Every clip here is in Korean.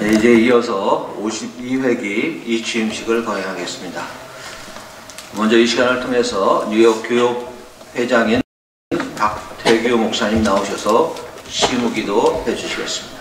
네, 이제 이어서 52회기 이 취임식을 거행하겠습니다. 먼저 이 시간을 통해서 뉴욕 교협회장인 박태규 목사님 나오셔서 시무기도 해주시겠습니다.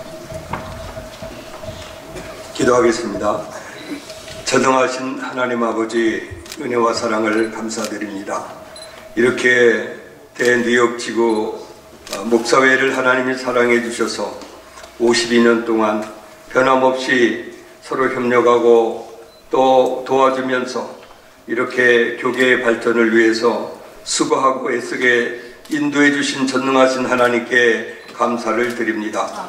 기도하겠습니다. 전능하신 하나님 아버지, 은혜와 사랑을 감사드립니다. 이렇게 대뉴욕 지구 목사회를 하나님이 사랑해 주셔서 52년 동안 변함없이 서로 협력하고 또 도와주면서 이렇게 교계의 발전을 위해서 수고하고 애쓰게 인도해 주신 전능하신 하나님께 감사를 드립니다.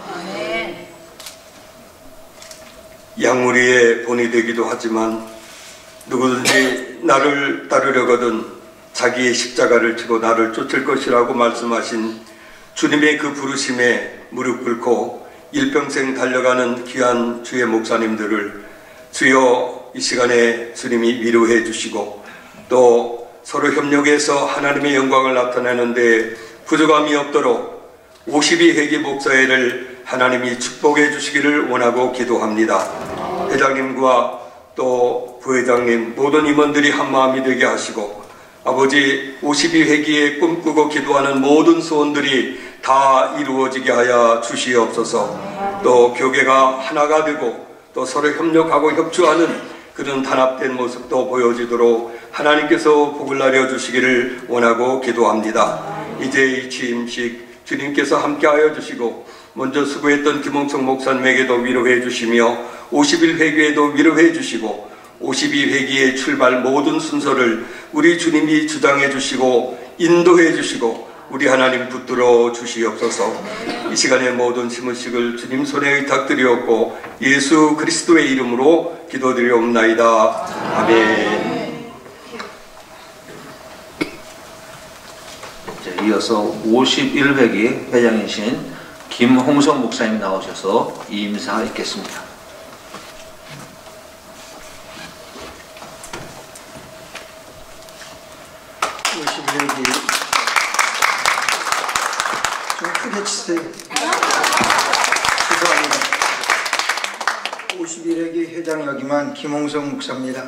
양무리의 본이 되기도 하지만 누구든지 나를 따르려거든 자기의 십자가를 지고 나를 쫓을 것이라고 말씀하신 주님의 그 부르심에 무릎 꿇고 일평생 달려가는 귀한 주의 목사님들을 주여 이 시간에 주님이 위로해 주시고 또 서로 협력해서 하나님의 영광을 나타내는데 부족함이 없도록 52회기 목사회를 하나님이 축복해 주시기를 원하고 기도합니다. 회장님과 또 부회장님 모든 임원들이 한마음이 되게 하시고 아버지 52회기에 꿈꾸고 기도하는 모든 소원들이 다 이루어지게 하여 주시옵소서. 또 교계가 하나가 되고 또 서로 협력하고 협조하는 그런 단합된 모습도 보여지도록 하나님께서 복을 내려주시기를 원하고 기도합니다. 이제 이 취임식 주님께서 함께하여 주시고 먼저 수고했던 김홍성 목사님에게도 위로해 주시며 51회기에도 위로해 주시고 52회기의 출발 모든 순서를 우리 주님이 주장해 주시고 인도해 주시고 우리 하나님 붙들어 주시옵소서. 이 시간의 모든 시문식을 주님 손에 의탁드리옵고 예수 그리스도의 이름으로 기도드리옵나이다. 아멘. 이어서 51회기 회장이신 김홍성 목사님 나오셔서 임사 있겠습니다. 좀 크게 치세요. 죄송합니다. 51회기 회장 역임한 김홍성 목사입니다.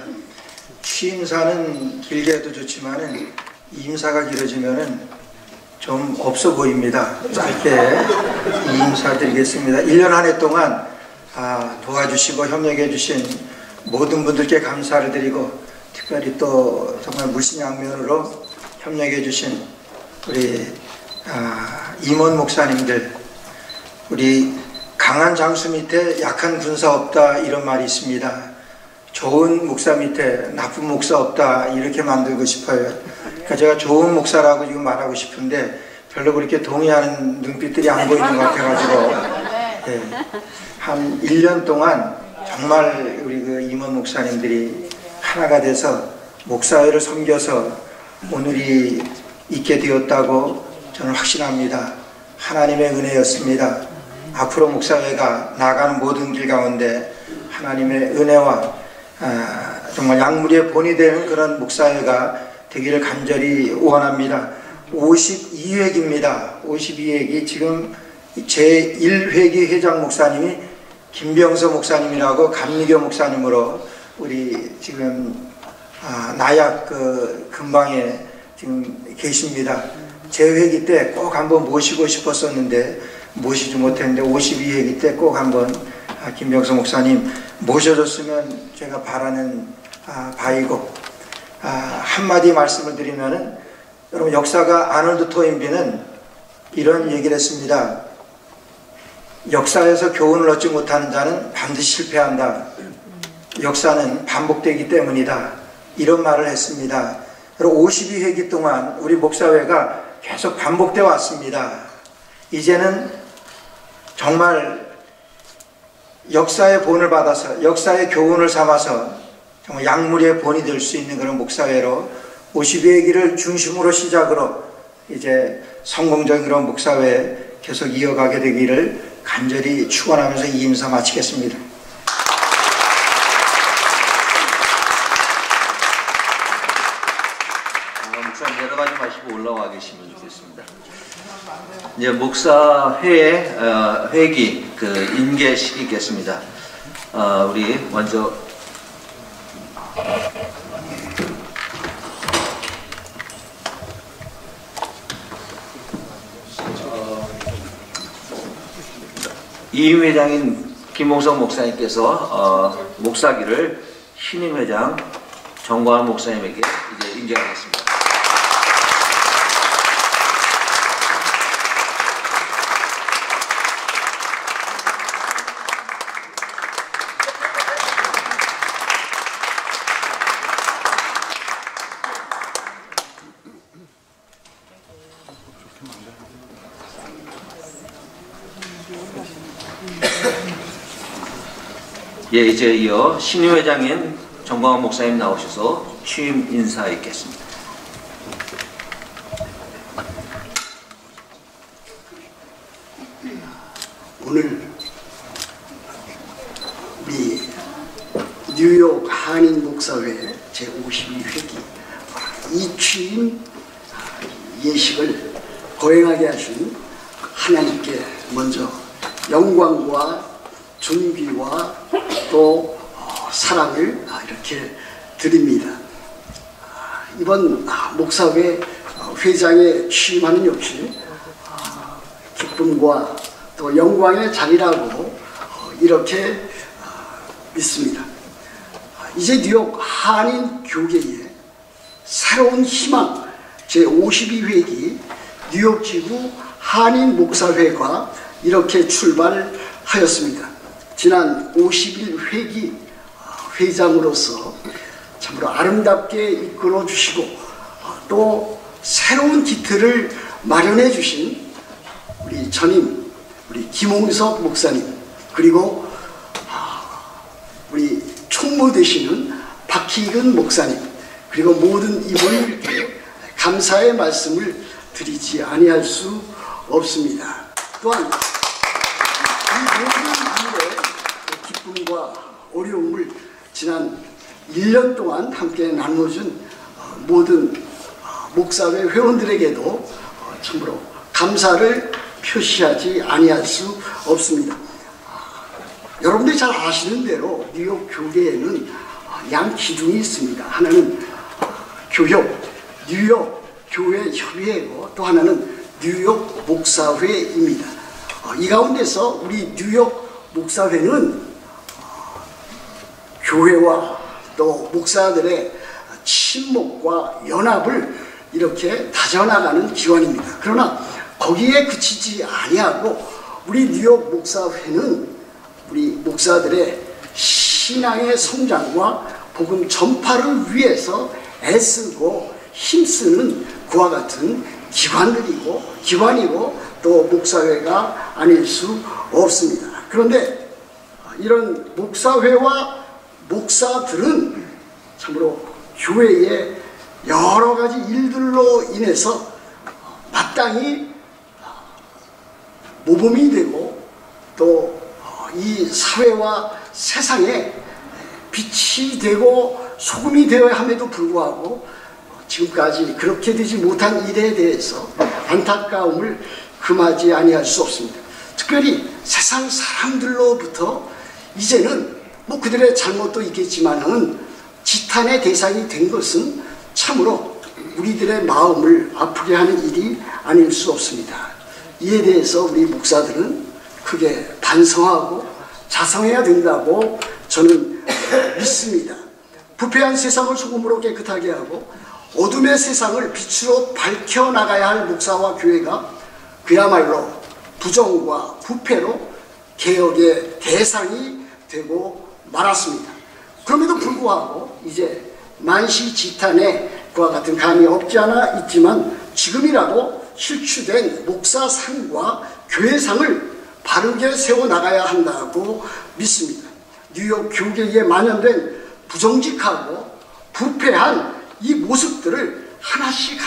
취임사는 길게 해도 좋지만은 임사가 길어지면은 좀 없어 보입니다. 짧게 임사드리겠습니다. 1년 한 해 동안 도와주시고 협력해 주신 모든 분들께 감사를 드리고 특별히 또 정말 물심양면으로 협력해 주신 우리 임원 목사님들, 우리 강한 장수 밑에 약한 군사 없다 이런 말이 있습니다. 좋은 목사 밑에 나쁜 목사 없다 이렇게 만들고 싶어요. 그러니까 제가 좋은 목사라고 지금 말하고 싶은데 별로 그렇게 동의하는 눈빛들이 안 보이는 것 같아가지고 한 1년 동안 정말 우리 그 임원 목사님들이 하나가 돼서 목사회를 섬겨서 오늘이 있게 되었다고 저는 확신합니다. 하나님의 은혜였습니다. 앞으로 목사회가 나가는 모든 길 가운데 하나님의 은혜와 정말 양무리의 본이 되는 그런 목사회가 되기를 간절히 원합니다. 52회기입니다. 52회기 지금 제1회기 회장 목사님이 김병서 목사님이라고 감리교 목사님으로 우리 지금 나약 그 근방에 지금 계십니다. 제 회기 때 꼭 한번 모시고 싶었었는데 모시지 못했는데 52회기 때 꼭 한번 김병서 목사님 모셔줬으면 제가 바라는 바이고 한마디 말씀을 드리면은 여러분 역사가 아놀드 토인비는 이런 얘기를 했습니다. 역사에서 교훈을 얻지 못하는 자는 반드시 실패한다. 역사는 반복되기 때문이다. 이런 말을 했습니다. 52회기 동안 우리 목사회가 계속 반복되어 왔습니다. 이제는 정말 역사의 본을 받아서 역사의 교훈을 삼아서 정말 양무리의 본이 될 수 있는 그런 목사회로 52회기를 중심으로 시작으로 이제 성공적인 그런 목사회 계속 이어가게 되기를 간절히 축원하면서 이 임사 마치겠습니다. 목사님 내려가지 마시고 올라와 계시면 좋겠습니다. 이제 목사회 회기 그 인계식이 있겠습니다. 우리 먼저 이임 회장인 김홍성 목사님께서 목사기를 신임 회장 정광훈 목사님에게 이제 인계하겠습니다. 예, 이제 이어 신임 회장인 정광훈 목사님 나오셔서 취임 인사 있겠습니다. 오늘 우리 뉴욕 한인 목사회 제52회기 이 취임 예식을 거행하게 하신 하나님께 먼저 영광과 존귀와 또 사랑을 이렇게 드립니다. 이번 목사회 회장에 취임하는 역시 기쁨과 또 영광의 자리라고 이렇게 믿습니다. 이제 뉴욕 한인 교계의 새로운 희망 제52회기 뉴욕 지구 한인 목사회가 이렇게 출발하였습니다. 지난 51회기 회장으로서 참으로 아름답게 이끌어 주시고 또 새로운 기틀을 마련해 주신 우리 전임 우리 김홍석 목사님 그리고 우리 총무 되시는 박희근 목사님 그리고 모든 이모님께 감사의 말씀을 드리지 아니할 수 없습니다. 또한 이 모든 기쁨과 어려움을 지난 1년 동안 함께 나눠준 모든 목사회 회원들에게도 참으로 감사를 표시하지 아니할 수 없습니다. 여러분들이 잘 아시는 대로 뉴욕 교계에는 양 기둥이 있습니다. 하나는 교협, 뉴욕 교회 협의회고 또 하나는 뉴욕 목사회입니다. 이 가운데서 우리 뉴욕 목사회는 교회와 또 목사들의 친목과 연합을 이렇게 다져나가는 기관입니다. 그러나 거기에 그치지 아니하고 우리 뉴욕 목사회는 우리 목사들의 신앙의 성장과 복음 전파를 위해서 애쓰고 힘쓰는 그와 같은 기관이고 또 목사회가 아닐 수 없습니다. 그런데 이런 목사회와 목사들은 참으로 교회의 여러 가지 일들로 인해서 마땅히 모범이 되고 또 이 사회와 세상에 빛이 되고 소금이 되어야 함에도 불구하고 지금까지 그렇게 되지 못한 일에 대해서 안타까움을 금하지 아니할 수 없습니다. 특별히 세상 사람들로부터 이제는 뭐 그들의 잘못도 있겠지만은 지탄의 대상이 된 것은 참으로 우리들의 마음을 아프게 하는 일이 아닐 수 없습니다. 이에 대해서 우리 목사들은 크게 반성하고 자성해야 된다고 저는 믿습니다. 부패한 세상을 소금으로 깨끗하게 하고 어둠의 세상을 빛으로 밝혀나가야 할 목사와 교회가 그야말로 부정과 부패로 개혁의 대상이 되고 말았습니다. 그럼에도 불구하고 이제 만시지탄의 그와 같은 감이 없지 않아 있지만 지금이라도 실추된 목사상과 교회상을 바르게 세워나가야 한다고 믿습니다. 뉴욕 교계에 만연된 부정직하고 부패한 이 모습들을 하나씩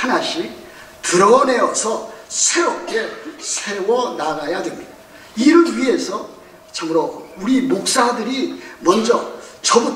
드러내어서 새롭게 세워나가야 됩니다. 이를 위해서 참으로 우리 목사들이 먼저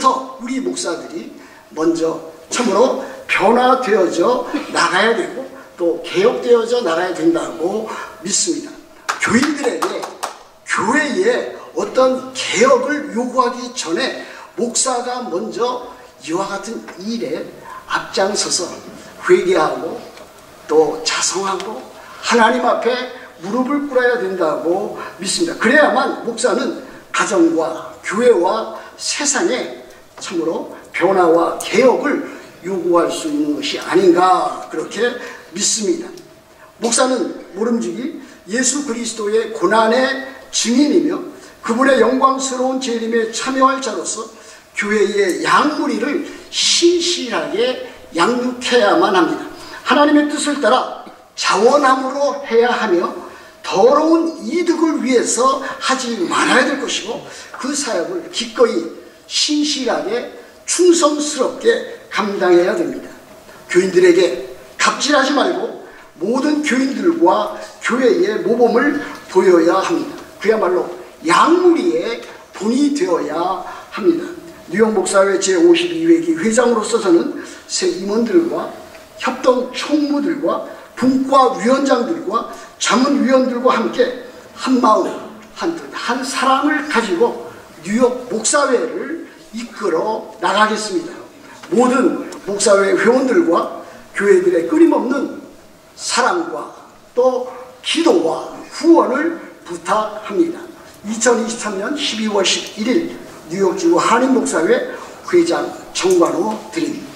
우리 목사들이 먼저 참으로 변화되어져 나가야 되고 또 개혁되어져 나가야 된다고 믿습니다. 교인들에게 교회에 어떤 개혁을 요구하기 전에 목사가 먼저 이와 같은 일에 앞장서서 회개하고 또 자성하고 하나님 앞에 무릎을 꿇어야 된다고 믿습니다. 그래야만 목사는 가정과 교회와 세상에 참으로 변화와 개혁을 요구할 수 있는 것이 아닌가 그렇게 믿습니다. 목사는 모름지기 예수 그리스도의 고난의 증인이며 그분의 영광스러운 재림에 참여할 자로서 교회의 양무리를 신실하게 양육해야만 합니다. 하나님의 뜻을 따라 자원함으로 해야 하며 더러운 이득을 위해서 하지 말아야 될 것이고 그 사역을 기꺼이 신실하게 충성스럽게 감당해야 됩니다. 교인들에게 갑질하지 말고 모든 교인들과 교회의 모범을 보여야 합니다. 그야말로 양무리의 본이 되어야 합니다. 뉴욕 목사회 제52회기 회장으로서 저는 새 임원들과 협동 총무들과 분과위원장들과 자문위원들과 함께 한 마음, 한 뜻, 한 사랑을 가지고 뉴욕 목사회를 이끌어 나가겠습니다. 모든 목사회 회원들과 교회들의 끊임없는 사랑과 또 기도와 후원을 부탁합니다. 2023년 12월 11일 뉴욕지구 한인목사회 회장 정관호 드립니다.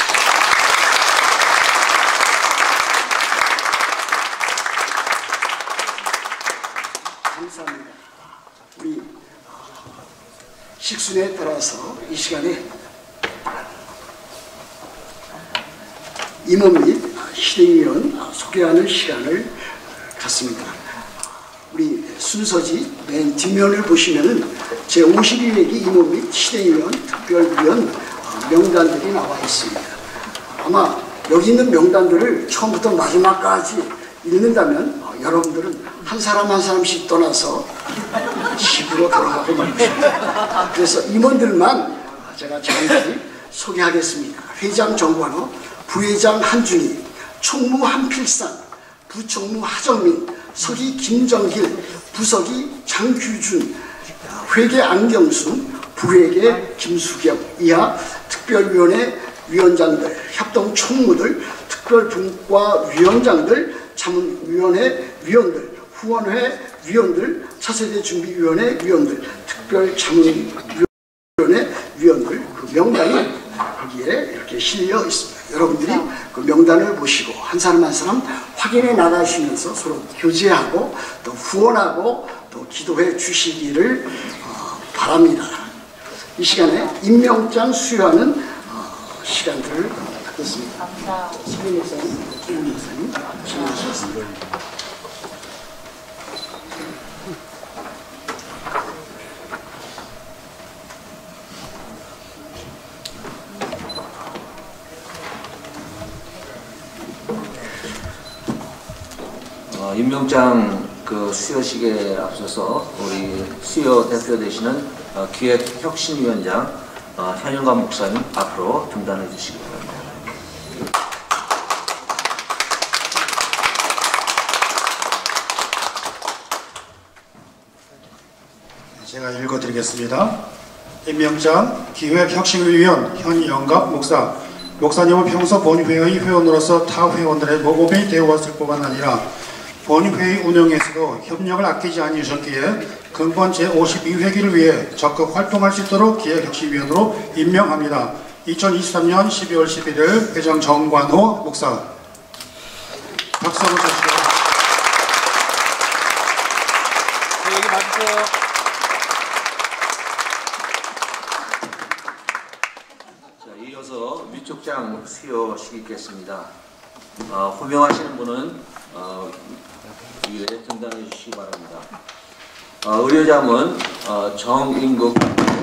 감사합니다. 우리 식순에 따라서 이 시간에 임원 및 실행위원 소개하는 시간을 갖습니다. 우리 순서지 맨 뒷면을 보시면은 제52회기 임원 및 실행위원 특별위원 명단들이 나와 있습니다. 아마 여기 있는 명단들을 처음부터 마지막까지 읽는다면 여러분들은 한 사람 한 사람씩 떠나서 집으로 돌아가고 말 것입니다. 그래서 임원들만 제가 잠시 소개하겠습니다. 회장 정관호, 부회장 한준희, 총무 한필상, 부총무 하정민, 서기 김정길, 부서기 장규준, 회계 안경순, 부회계 김수경 이하 특별위원회 위원장들, 협동총무들, 특별분과위원장들, 자문위원회 위원들, 후원회 위원들, 차세대 준비위원회 위원들, 특별자문위원회 위원들 그 명단이 거기에 이렇게 실려 있습니다. 여러분들이 그 명단을 보시고 한 사람 한 사람 확인해 나가시면서 서로 교제하고 또 후원하고 또 기도해 주시기를 바랍니다. 이 시간에 임명장 수여하는 시간들을 갖겠습니다. 서민 목사님, 김 목사님, 진행하시겠습니다. 임명장 그 수여식에 앞서서 우리 수여 대표 되시는 기획혁신위원장 현영관 목사님 앞으로 등단해 주시기 바랍니다. 제가 읽어드리겠습니다. 임명장 기획혁신위원 현영갑 목사. 목사님은 평소 본회의 회원으로서 타 회원들의 모범이 되어왔을 뿐만 아니라 본회의 운영에서도 협력을 아끼지 않으셨기에 근본 제52회기를 위해 적극 활동할 수 있도록 기획혁신위원으로 임명합니다. 2023년 12월 11일 회장 정관호 목사. 박수 한번 주시죠. 여기 봐주세요. 자, 이어서 위촉장 수여식 있겠습니다. 호명하시는 분은 위에 등단해 주시기 바랍니다. 의료자문 정인국,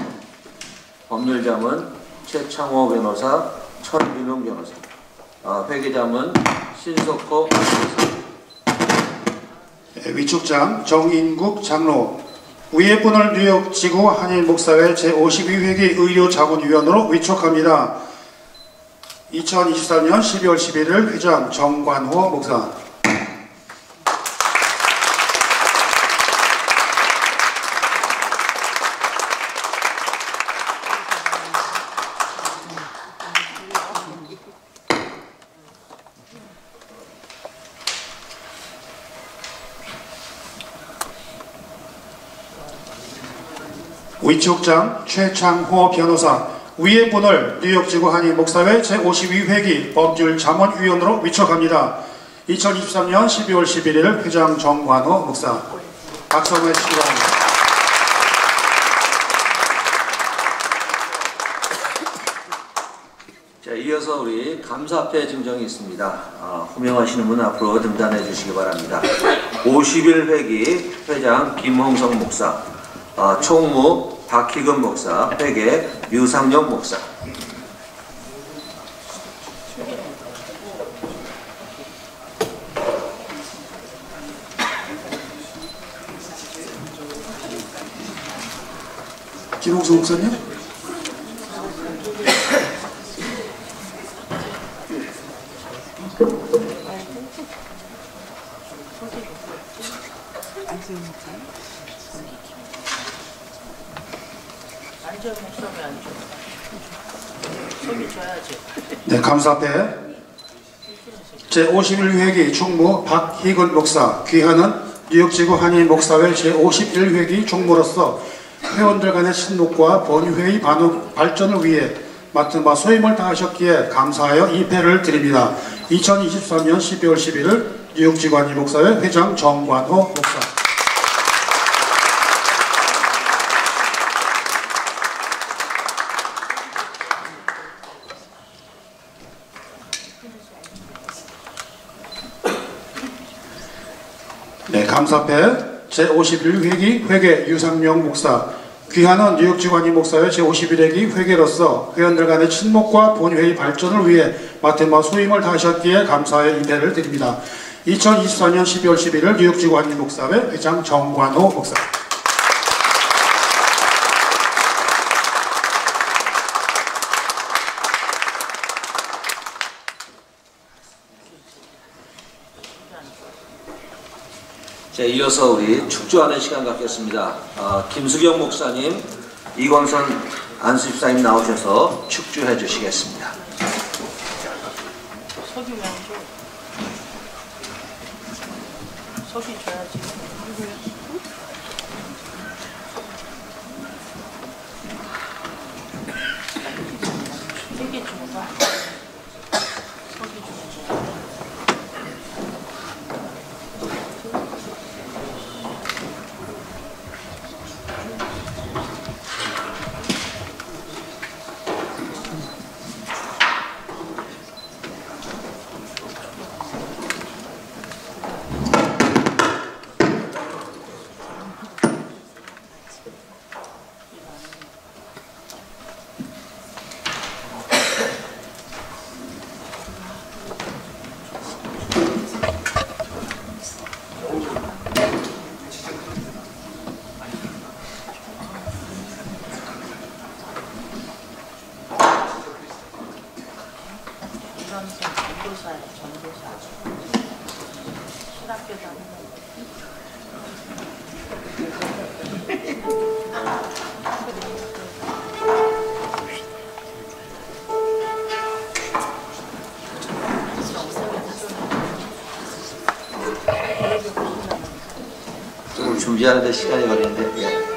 법률자문 최창호 변호사, 천윤용 변호사, 회계자문 신석호 변호사. 위촉장 정인국 장로. 위의 분을 뉴욕 지구 한인 목사회 제52회기 의료자문위원으로 위촉합니다. 2023년 12월 11일 회장 정관호 목사. 위촉장 최창호 변호사, 위의 분을 뉴욕지구 한인 목사회 제52회기 법률자문위원으로 위촉합니다. 2023년 12월 11일 회장 정관호 목사. 박수 한번 해주시기 바랍니다. 자, 이어서 우리 감사패 증정이 있습니다. 호명하시는 분 앞으로 등단해 주시기 바랍니다. 51회기 회장 김홍성 목사, 총무 박희근 목사, 회계 유상영 목사. 김홍성 목사님? 네, 감사패 제51회기 총무 박희근 목사, 귀하는 뉴욕지구 한인 목사회 제51회기 총무로서 회원들 간의 친목과 본회의 발전을 위해 맡은 바 소임을 다하셨기에 감사하여 이 패를 드립니다. 2023년 12월 11일 뉴욕지구 한인 목사회 회장 정관호 목사. 네, 감사패 제51회기 회계 유상명 목사, 귀하는 뉴욕지구 한인 목사회 제51회기 회계로서 회원들 간의 친목과 본회의 발전을 위해 맡은 바 소임을 다하셨기에 감사의 인대를 드립니다. 2024년 12월 11일 뉴욕지구 한인 목사회 회장 정관호 목사. 자, 이어서 우리 축주하는 시간 갖겠습니다. 김수경 목사님, 이광선 안수집사님 나오셔서 축주해 주시겠습니다. 석이 왜 안 줘? 석이 줘야지. 되게 좋아. 석이 좋아. 전도사. 신학교 다니는 조금 준비하는데 시간이 걸리는데, 예.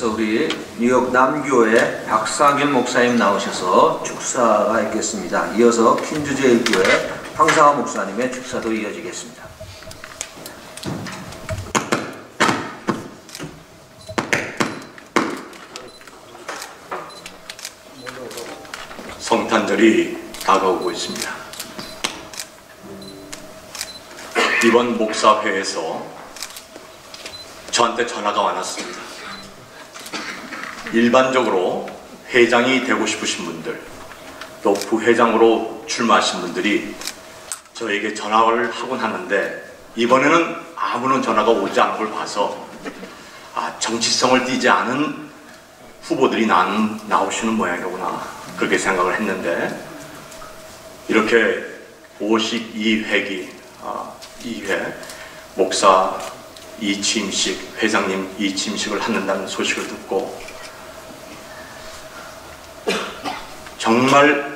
이어서 우리 뉴욕 남교회 박상윤 목사님 나오셔서 축사가 있겠습니다. 이어서 퀸즈제일교회 황상화 목사님의 축사도 이어지겠습니다. 성탄절이 다가오고 있습니다. 이번 목사회에서 저한테 전화가 왔습니다. 일반적으로 회장이 되고 싶으신 분들, 또 부회장으로 출마하신 분들이 저에게 전화를 하곤 하는데, 이번에는 아무런 전화가 오지 않은 걸 봐서 정치성을 띠지 않은 후보들이 나오시는 모양이구나, 그렇게 생각을 했는데, 이렇게 52회기 2회 목사 이취임식, 회장님 이취임식을 한다는 소식을 듣고 정말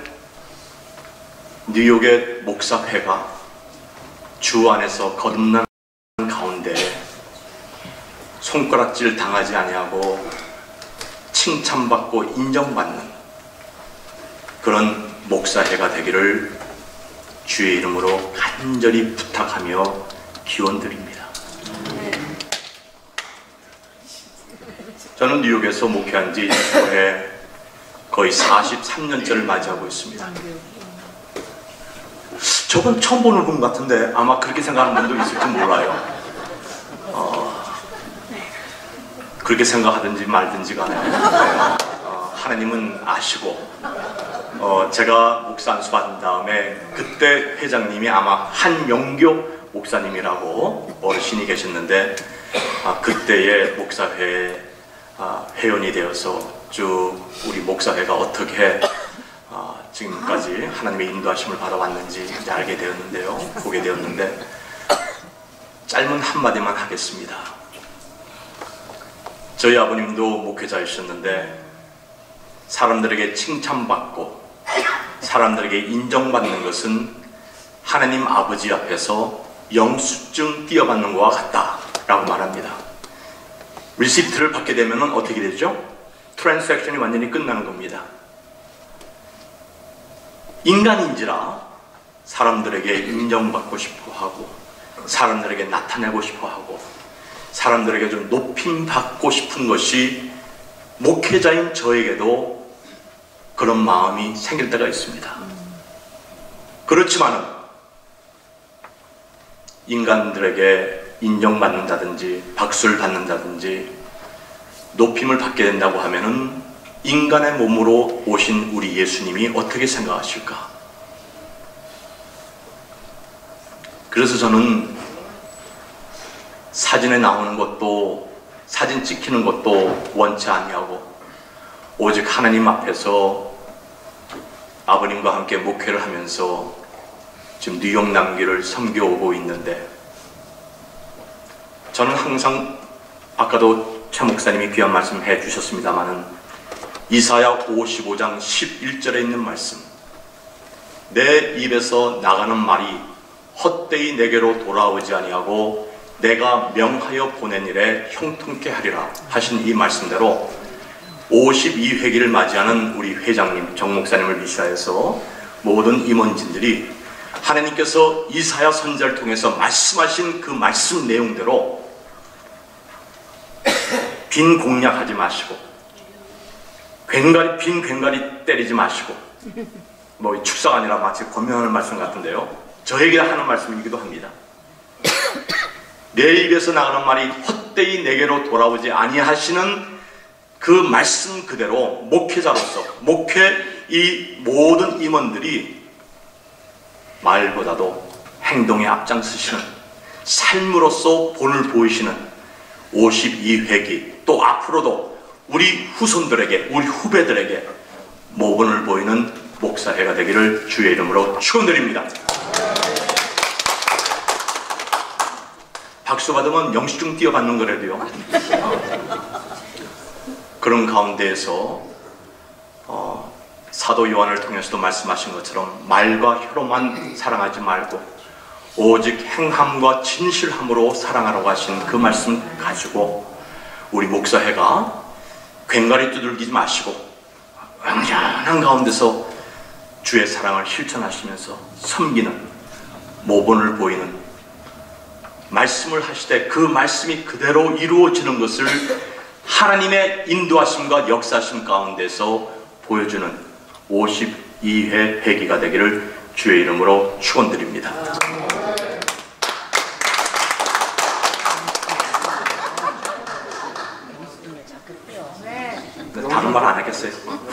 뉴욕의 목사회가 주 안에서 거듭난 가운데 손가락질 당하지 아니하고 칭찬받고 인정받는 그런 목사회가 되기를 주의 이름으로 간절히 부탁하며 기원드립니다. 저는 뉴욕에서 목회한 지 올해 거의 43년째를 맞이하고 있습니다. 저건 처음 보는 분 같은데 아마 그렇게 생각하는 분도 있을지 몰라요. 그렇게 생각하든지 말든지 간에 하나님은 아시고, 제가 목사 안수 받은 다음에 그때 회장님이 아마 한명교 목사님이라고 어르신이 계셨는데, 그때의 목사회 회원이 되어서 쭉 우리 목사회가 어떻게 지금까지 하나님의 인도하심을 받아왔는지 이제 알게 되었는데요, 보게 되었는데, 짧은 한마디만 하겠습니다. 저희 아버님도 목회자이셨는데 사람들에게 칭찬받고 사람들에게 인정받는 것은 하나님 아버지 앞에서 영수증 띄어받는 것과 같다라고 말합니다. 리시프트를 받게 되면 어떻게 되죠? 트랜잭션이 완전히 끝나는 겁니다. 인간인지라 사람들에게 인정받고 싶어 하고, 사람들에게 나타내고 싶어 하고, 사람들에게 좀 높임받고 싶은 것이 목회자인 저에게도 그런 마음이 생길 때가 있습니다. 그렇지만은 인간들에게 인정받는다든지 박수를 받는다든지 높임을 받게 된다고 하면은 인간의 몸으로 오신 우리 예수님이 어떻게 생각하실까? 그래서 저는 사진에 나오는 것도, 사진 찍히는 것도 원치 아니하고 오직 하나님 앞에서 아버님과 함께 목회를 하면서 지금 뉴욕 남교를 섬겨오고 있는데, 저는 항상 아까도 최 목사님이 귀한 말씀 해주셨습니다마는 이사야 55장 11절에 있는 말씀, 내 입에서 나가는 말이 헛되이 내게로 돌아오지 아니하고 내가 명하여 보낸 일에 형통케 하리라 하신 이 말씀대로 52회기를 맞이하는 우리 회장님 정 목사님을 비롯해서 모든 임원진들이 하나님께서 이사야 선지자를 통해서 말씀하신 그 말씀 내용대로 빈 공략하지 마시고, 빈 괭가리 때리지 마시고, 뭐 축사가 아니라 마치 권면하는 말씀 같은데요, 저에게 하는 말씀이기도 합니다. 내 입에서 나가는 말이 헛되이 내게로 돌아오지 아니하시는 그 말씀 그대로 목회자로서, 이 모든 임원들이 말보다도 행동에 앞장서시는, 삶으로서 본을 보이시는 52회기, 또 앞으로도 우리 후손들에게, 우리 후배들에게 모본을 보이는 목사회가 되기를 주의 이름으로 축원드립니다. 박수 받으면 영수증 띄어받는 거라도요. 그런 가운데에서 사도 요한을 통해서도 말씀하신 것처럼 말과 혀로만 사랑하지 말고 오직 행함과 진실함으로 사랑하라고 하신 그 말씀 가지고 우리 목사회가 괭가리 두들기지 마시고 완전한 가운데서 주의 사랑을 실천하시면서 섬기는 모본을 보이는 말씀을 하시되 그 말씀이 그대로 이루어지는 것을 하나님의 인도하심과 역사하심 가운데서 보여주는 52회 회기가 되기를 주의 이름으로 축원드립니다. 다른 말 안 하겠어요.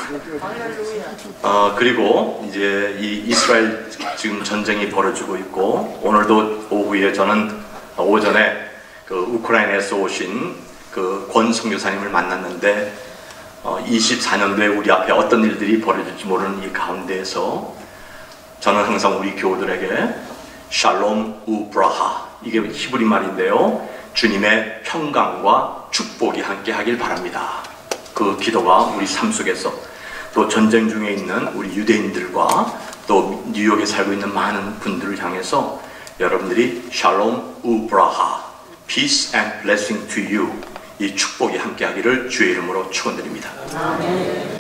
그리고 이제 이 이스라엘 지금 전쟁이 벌어지고 있고, 오늘도 오후에 저는 오전에 그 우크라이나에서 오신 그 권 선교사님을 만났는데 24년도에 우리 앞에 어떤 일들이 벌어질지 모르는 이 가운데에서 저는 항상 우리 교우들에게 샬롬 우브라하, 이게 히브리 말인데요, 주님의 평강과 축복이 함께 하길 바랍니다. 그 기도가 우리 삶 속에서 또 전쟁 중에 있는 우리 유대인들과 또 뉴욕에 살고 있는 많은 분들을 향해서 여러분들이 샬롬 우브라하, peace and blessing to you, 이 축복이 함께 하기를 주의 이름으로 축원드립니다. 아멘.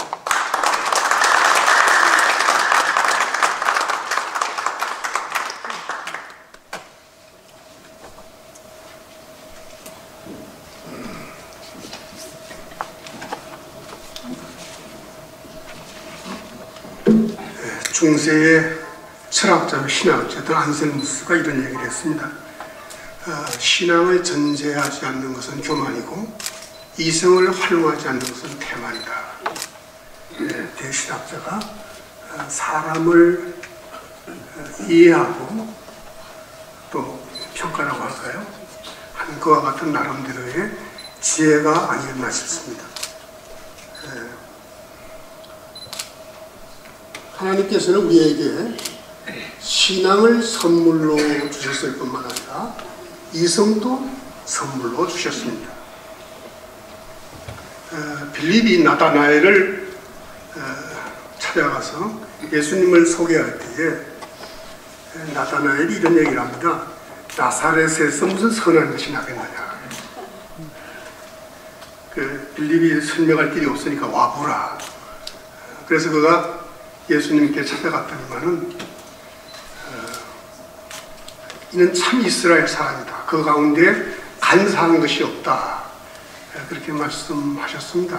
중세의 철학자, 신학자들 안셀무스가 이런 얘기를 했습니다. 신앙을 전제하지 않는 것은 교만이고 이성을 활용하지 않는 것은 태만이다. 대신학자가 사람을 이해하고 또 평가라고 할까요? 하는 그와 같은 나름대로의 지혜가 아니었나 싶습니다. 하나님께서는 우리에게 신앙을 선물로 주셨을 뿐만 아니라 이성도 선물로 주셨습니다. 빌립이 나다나엘을 찾아가서 예수님을 소개할 때에 나다나엘이 이런 얘기를 합니다. 나사렛에서 무슨 선한 것이 나겠느냐. 빌립이 설명할 길이 없으니까 와보라. 그래서 그가 예수님께 찾아갔더니만은 이는 참 이스라엘 사람이다. 그 가운데 간사한 것이 없다. 그렇게 말씀하셨습니다.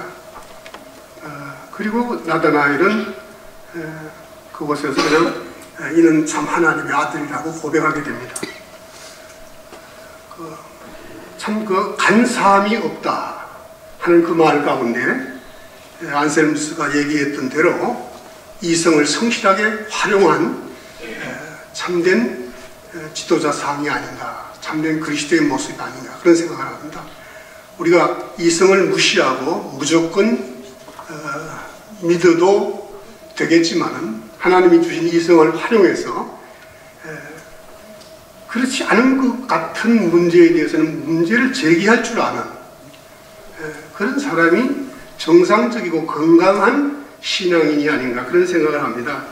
그리고 나다나엘은 그곳에서 그냥 이는 참 하나님의 아들이라고 고백하게 됩니다. 참 그 간사함이 없다 하는 그 말 가운데 안셀무스가 얘기했던 대로 이성을 성실하게 활용한 참된 지도자 상이 아닌가, 참된 그리스도의 모습이 아닌가, 그런 생각을 합니다. 우리가 이성을 무시하고 무조건 믿어도 되겠지만은 하나님이 주신 이성을 활용해서 그렇지 않은 것 같은 문제에 대해서는 문제를 제기할 줄 아는 그런 사람이 정상적이고 건강한 신앙인이 아닌가, 그런 생각을 합니다.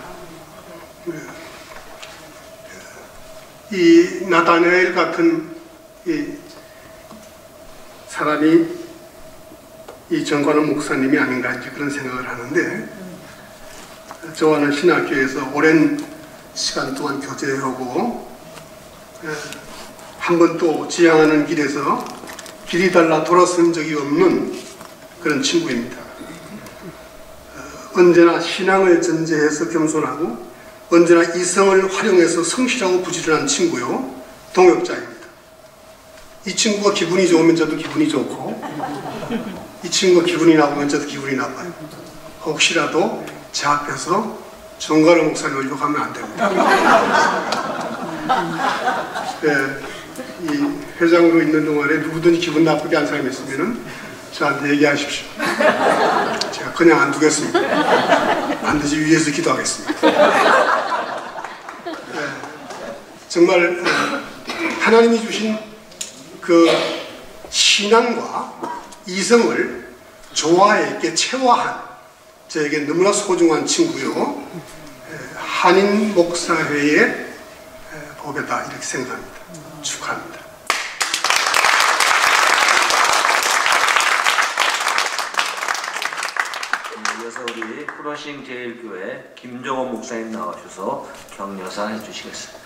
이 나다나엘 같은 이 사람이 이 정관원 목사님이 아닌가, 이제 그런 생각을 하는데, 저와는 신학교에서 오랜 시간 동안 교제하고 한 번 또 지향하는 길에서 길이 달라 돌아선 적이 없는 그런 친구입니다. 언제나 신앙을 전제해서 겸손하고 언제나 이성을 활용해서 성실하고 부지런한 친구요, 동역자입니다. 이 친구가 기분이 좋으면 저도 기분이 좋고, 이 친구가 기분이 나쁘면 저도 기분이 나빠요. 혹시라도 제 앞에서 정가로 목사님을 욕하면 안 됩니다. 이 회장으로 있는 동안에 누구든지 기분 나쁘게 한 사람이 있으면 저한테 얘기하십시오. 제가 그냥 안 두겠습니다. 반드시 위에서 기도하겠습니다. 정말 하나님이 주신 그 신앙과 이성을 조화에 있게 체화한 저에게 너무나 소중한 친구요, 한인 목사회의 보배다, 이렇게 생각합니다. 축하합니다. 우리 프로싱 제1교회 김정원 목사님 나와주셔서 격려사 해주시겠습니다.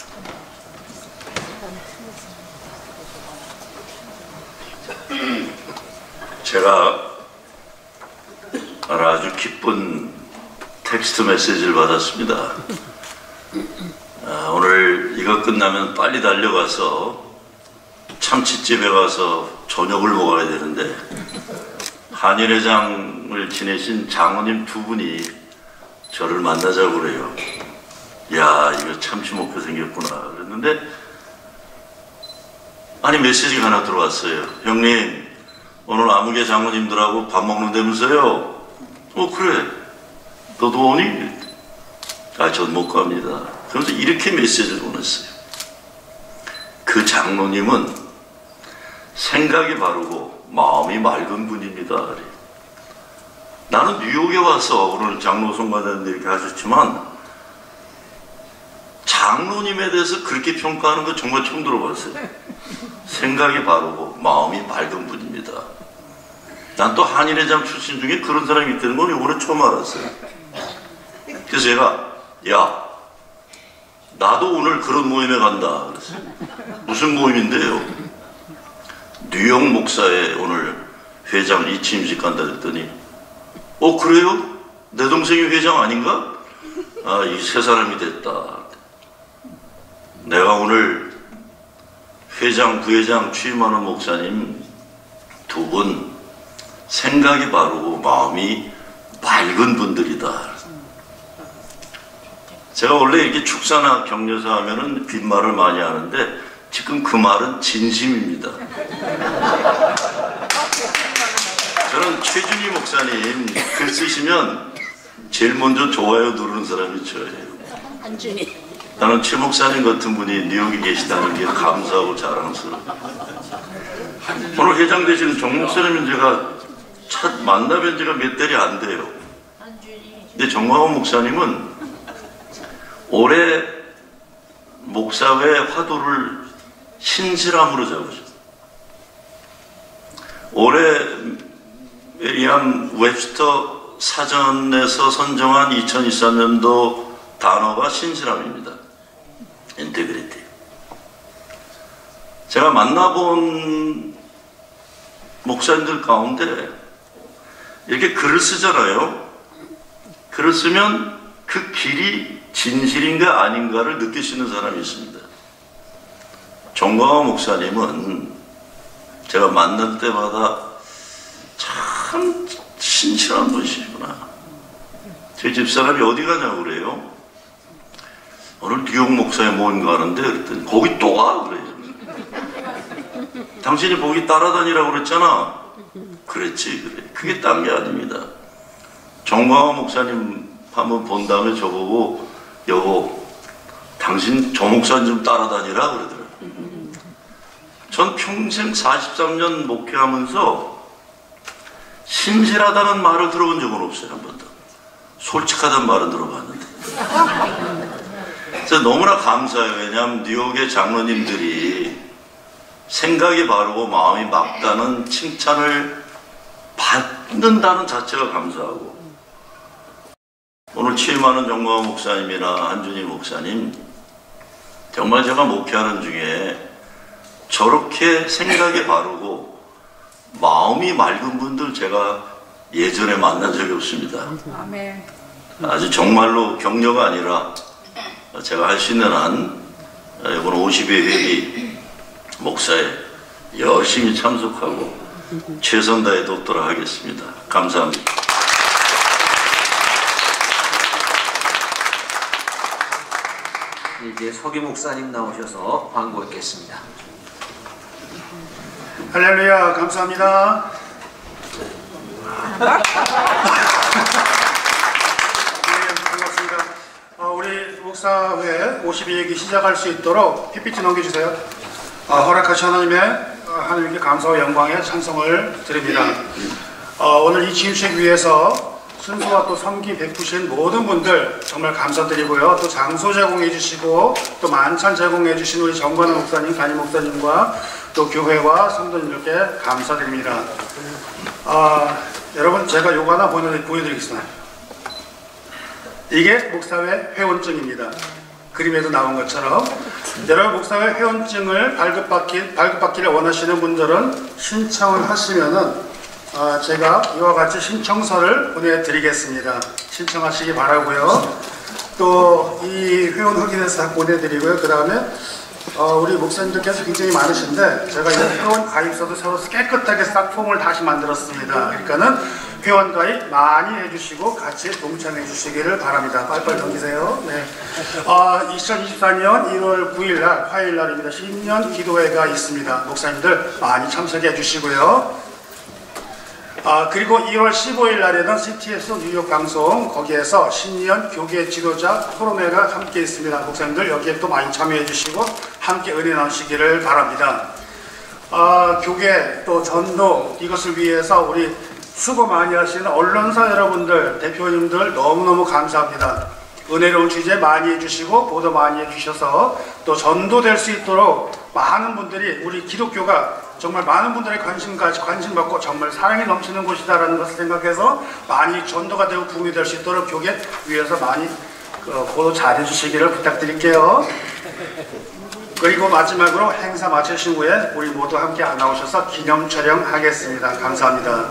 제가 아주 기쁜 텍스트 메시지를 받았습니다. 오늘 이거 끝나면 빨리 달려가서 참치집에 가서 저녁을 먹어야 되는데 한일회장을 지내신 장로님 두 분이 저를 만나자고 그래요. 야, 이거 참치 먹게 생겼구나 그랬는데 아니 메시지가 하나 들어왔어요. 형님 오늘 아무개 장로님들하고 밥 먹는다면서요? 그래 너도 오니? 전 못 갑니다. 그래서 이렇게 메시지를 보냈어요. 그 장로님은 생각이 바르고 마음이 맑은 분입니다. 나는 뉴욕에 와서 오늘 장로 송가자인데 이렇게 하셨지만 장로님에 대해서 그렇게 평가하는 거 정말 처음 들어봤어요. 생각이 바르고 마음이 맑은 분입니다. 난 또 한일회장 출신 중에 그런 사람이 있다는 건 이번에 처음 알았어요. 그래서 제가 야 나도 오늘 그런 모임에 간다 그랬어요. 무슨 모임인데요? 뉴욕 목사회 오늘 회장 이치임식 간다 그랬더니 그래요? 내 동생이 회장 아닌가? 이 세 사람이 됐다. 내가 오늘 회장 부회장 취임하는 목사님 두 분 생각이 바르고 마음이 맑은 분들이다. 제가 원래 이렇게 축사나 격려사 하면은 빈말을 많이 하는데 지금 그 말은 진심입니다. 저는 최준희 목사님 글 쓰시면 제일 먼저 좋아요 누르는 사람이 저예요. 한준이. 나는 최 목사님 같은 분이 뉴욕에 계시다는 게 감사하고 자랑스러워요. 오늘 회장 되시는 정 목사님은 제가 만나뵌 지가 몇 달이 안 돼요. 근데 정광훈 목사님은 올해 목사회 화두를 신실함으로 잡으셨어요. 올해 메리암 웹스터 사전에서 선정한 2023년도 단어가 신실함입니다. 인테그리티. 제가 만나본 목사님들 가운데 이렇게 글을 쓰잖아요. 글을 쓰면 그 길이 진실인가 아닌가를 느낄 수 있는 사람이 있습니다. 정광호 목사님은 제가 만날 때마다 참 신실한 분이시구나. 제 집사람이 어디 가냐고 그래요. 오늘 뉴욕 목사의 모임 가는데 그랬더니 거기 또 가? 그래요. 당신이 거기 따라다니라고 그랬잖아. 그랬지. 그래. 그게 딴 게 아닙니다. 정광호 목사님 한번 본 다음에 저보고 여보 당신 저 목사님 좀 따라다니라 그러더라고요. 전 평생 43년 목회하면서 신실하다는 말을 들어본 적은 없어요. 한 번도. 솔직하다는 말은 들어봤는데. 그래서 너무나 감사해요. 왜냐하면 뉴욕의 장로님들이 생각이 바르고 마음이 맑다는 칭찬을 받는다는 자체가 감사하고, 오늘 취임하는 정광호 목사님이나 한준희 목사님 정말 제가 목회하는 중에 저렇게 생각이 바르고 마음이 맑은 분들 제가 예전에 만난 적이 없습니다. 아멘. 아주 정말로 격려가 아니라 제가 할 수 있는 한 이번 50회 회기 목사에 열심히 참석하고 최선 다해 돕도록 하겠습니다. 감사합니다. 이제 서기 목사님 나오셔서 광고했겠습니다. 할렐루야, 감사합니다. 네, 반갑습니다. 우리 목사회 52회기 시작할 수 있도록 PPT 넘겨주세요. 허락하신 하나님께 감사와 영광에 찬송을 드립니다. 오늘 이 취임식 위해서 순서와 또 섬기 베푸신 모든 분들 정말 감사드리고요. 또 장소 제공해 주시고 또 만찬 제공해 주신 우리 정관우 목사님, 담임 목사님과 또 교회와 성도님들께 감사드립니다. 여러분 제가 요거 하나 보여드리겠습니다. 이게 목사회 회원증입니다. 그림에도 나온 것처럼 여러분 목사회 회원증을 발급받기를 원하시는 분들은 신청을 하시면은 제가 이와 같이 신청서를 보내드리겠습니다. 신청하시기 바라고요. 또 이 회원 확인해서 다 보내드리고요. 그 다음에 우리 목사님들께서 굉장히 많으신데 제가 이 회원 가입서도 새로 깨끗하게 싹 폼을 다시 만들었습니다. 그러니까는 회원 가입 많이 해주시고 같이 동참해 주시기를 바랍니다. 빨리빨리 넘기세요. 네. 2024년 1월 9일 날 화요일 날입니다. 신년 기도회가 있습니다. 목사님들 많이 참석해 주시고요. 그리고 2월 15일 날에는 CTS 뉴욕 방송 거기에서 신년 교계 지도자 토론회가 함께 있습니다. 목사님들 여기에 또 많이 참여해 주시고 함께 은혜 나누시기를 바랍니다. 교계 또 전도 이것을 위해서 우리 수고 많이 하시는 언론사 여러분들 대표님들 너무너무 감사합니다. 은혜로운 취재 많이 해주시고 보도 많이 해주셔서 또 전도될 수 있도록 많은 분들이 우리 기독교가 정말 많은 분들의 관심 받고 정말 사랑이 넘치는 곳이다라는 것을 생각해서 많이 전도가 되고 부흥이 될 수 있도록 교계 위해서 많이 보도 잘 해주시기를 부탁드릴게요. 그리고 마지막으로 행사 마치신 후에 우리 모두 함께 나오셔서 기념 촬영하겠습니다. 감사합니다.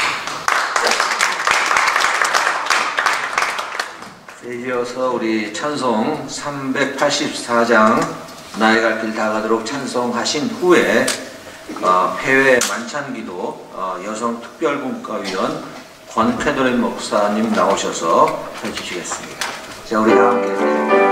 이어서 우리 찬송 384장 나의 갈 길 다 가도록 찬송하신 후에 폐회 만찬기도 여성특별분과위원 권태도린 목사님 나오셔서 해주시겠습니다. 자, 우리 다 함께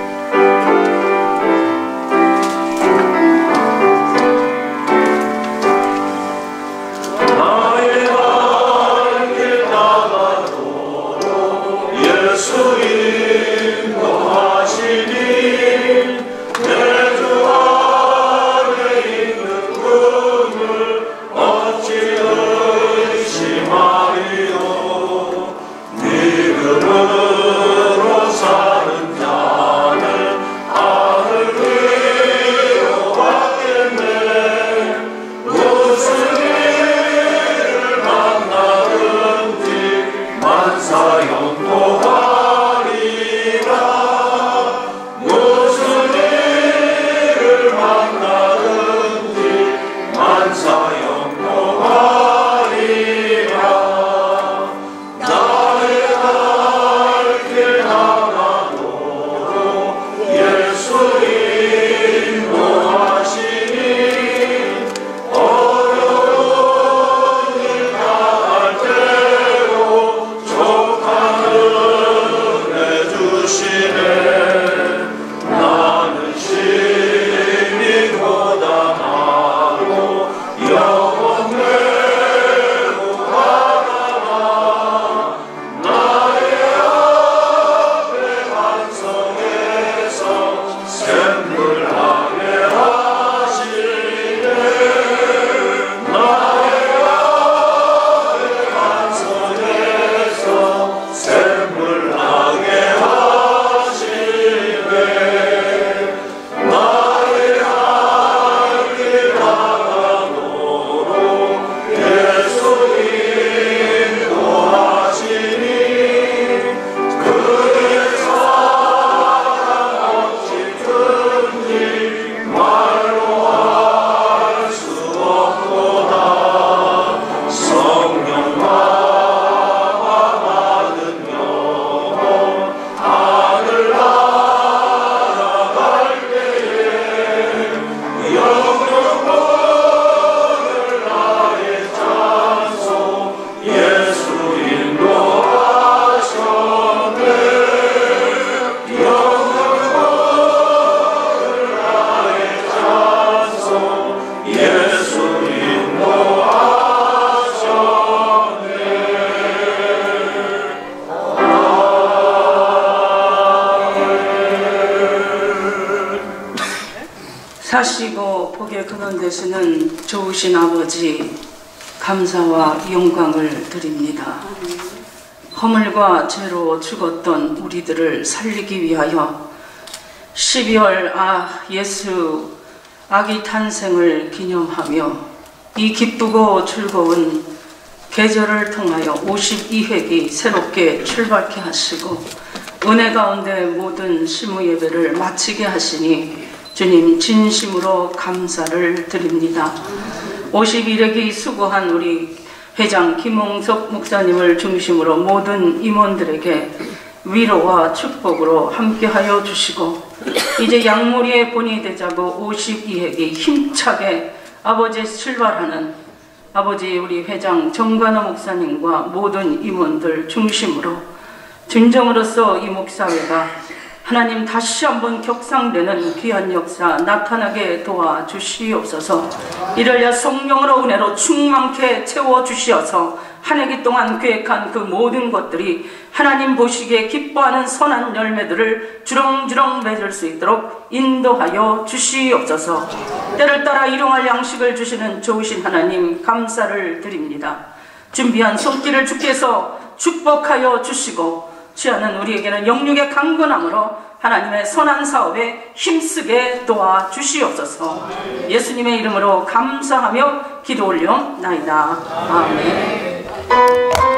사시고 복의 근원 되시는 좋으신 아버지 감사와 영광을 드립니다. 허물과 죄로 죽었던 우리들을 살리기 위하여 12월 예수 아기 탄생을 기념하며 이 기쁘고 즐거운 계절을 통하여 52회기 새롭게 출발케 하시고 은혜 가운데 모든 시무 예배를 마치게 하시니 주님 진심으로 감사를 드립니다. 51회기 수고한 우리 회장 김홍석 목사님을 중심으로 모든 임원들에게 위로와 축복으로 함께하여 주시고 이제 양무리의 본이 되자고 52회기 힘차게 아버지 출발하는 아버지 우리 회장 정관호 목사님과 모든 임원들 중심으로 진정으로서 이 목사회가 하나님 다시 한번 격상되는 귀한 역사 나타나게 도와주시옵소서. 이를 성령으로 은혜로 충만케 채워주시어서 한 해기 동안 계획한 그 모든 것들이 하나님 보시기에 기뻐하는 선한 열매들을 주렁주렁 맺을 수 있도록 인도하여 주시옵소서. 때를 따라 일용할 양식을 주시는 좋으신 하나님 감사를 드립니다. 준비한 손길을 주께서 축복하여 주시고 취하는 우리에게는 영육의 강건함으로 하나님의 선한 사업에 힘쓰게 도와주시옵소서. 예수님의 이름으로 감사하며 기도 올려나이다. 아멘.